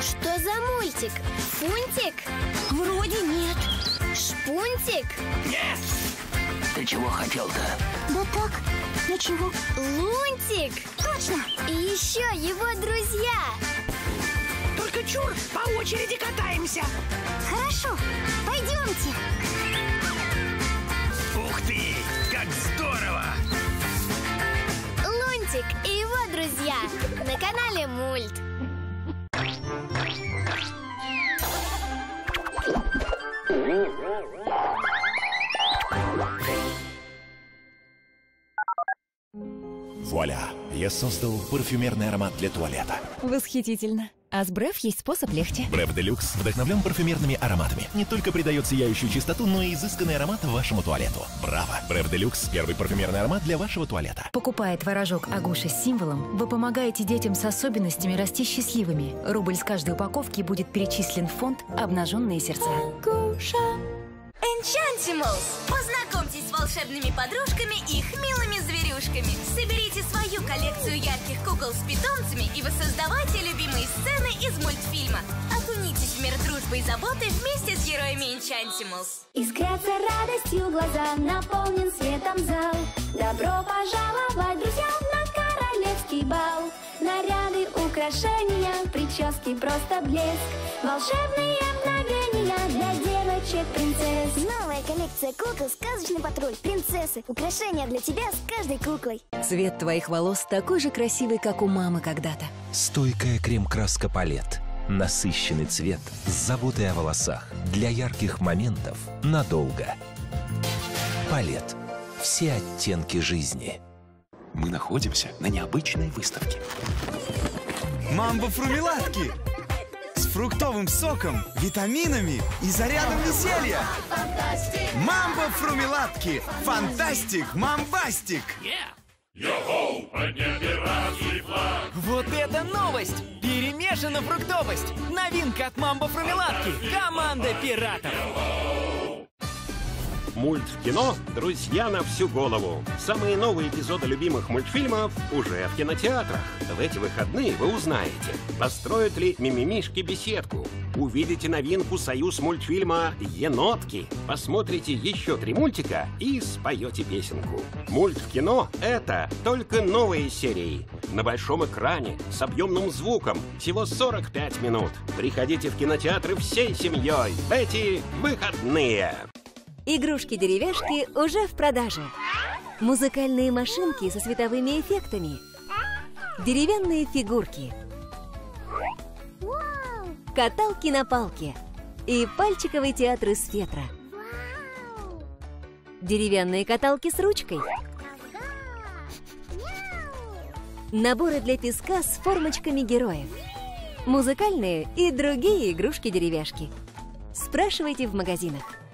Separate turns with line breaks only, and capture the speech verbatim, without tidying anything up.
Что за мультик? Фунтик?
Вроде нет.
Шпунтик?
Нет! Ты чего хотел-то?
Да так, ничего.
Лунтик?
Точно!
И еще его друзья.
Только чур, по очереди катаемся.
Хорошо, пойдемте.
Ух ты! Как здорово!
Лунтик и его друзья на канале Мульт.
Вуаля! Я создал парфюмерный аромат для туалета.
Восхитительно. А с Бреф есть способ легче.
Бреф Делюкс вдохновлен парфюмерными ароматами. Не только придает сияющую чистоту, но и изысканный аромат вашему туалету. Браво! Бреф Делюкс – первый парфюмерный аромат для вашего туалета.
Покупая творожок Агуша с символом, вы помогаете детям с особенностями расти счастливыми. Рубль с каждой упаковки будет перечислен в фонд «Обнаженные сердца». Агуша.
Энчантималс! Познакомьтесь с волшебными подружками и их милыми зверюшками. Соберите свою коллекцию ярких кукол с питомцами, и воссоздавайте любимые сцены из мультфильма. Окунитесь в мир дружбы и заботы вместе с героями Энчантималс.
Искрятся радостью глаза, наполнен светом зал. Добро пожаловать, друзья, на королевский бал. Наряды, украшения, прически, просто блеск. Волшебные мгновения для девочек-принцесс.
Новая коллекция кукол «Сказочный патруль». Принцессы. Украшения для тебя с каждой куклой.
Цвет твоих волос такой же красивый, как у мамы когда-то.
Стойкая крем-краска Палет. Насыщенный цвет с заботой о волосах. Для ярких моментов надолго. Палет. Все оттенки жизни.
Мы находимся на необычной выставке.
Мамбо-фрумеладки! С фруктовым соком, витаминами и зарядом веселья! Мамбо-фрумеладки! Фантастик! Мамбастик!
Йоу, подняли пиратский флаг!
Вот это новость! Перемешана фруктовость! Новинка от Мамбо-фрумеладки! Команда пиратов!
Мульт в кино «Друзья на всю голову». Самые новые эпизоды любимых мультфильмов уже в кинотеатрах. В эти выходные вы узнаете, построят ли мимимишки беседку, увидите новинку «Союз мультфильма» «Енотки», посмотрите еще три мультика и споете песенку. Мульт в кино — это только новые серии. На большом экране, с объемным звуком, всего сорок пять минут. Приходите в кинотеатры всей семьей в эти выходные.
Игрушки-деревяшки уже в продаже. Музыкальные машинки со световыми эффектами. Деревянные фигурки. Каталки на палке. И пальчиковый театр из фетра. Деревянные каталки с ручкой. Наборы для песка с формочками героев. Музыкальные и другие игрушки-деревяшки. Спрашивайте в магазинах.